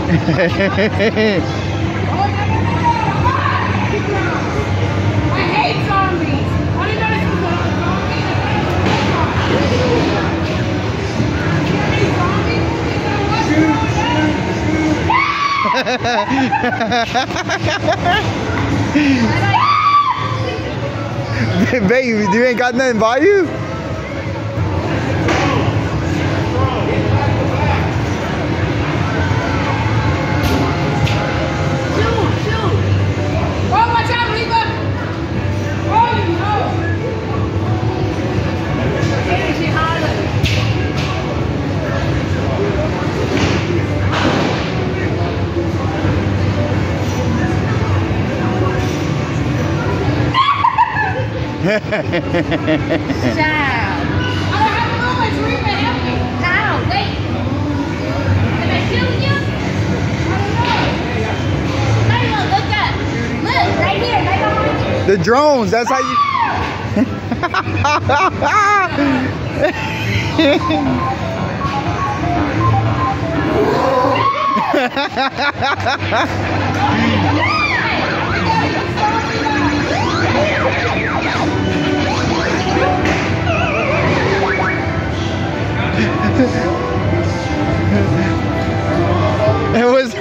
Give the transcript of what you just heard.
hate zombies. I didn't know this was a zombie. Baby, you ain't got nothing by you? Child. I don't have a moment to read my help me. Child, wait. Did I kill you? I don't know. Layla, look up. Look, right here, right behind you. The drones, that's how you... It was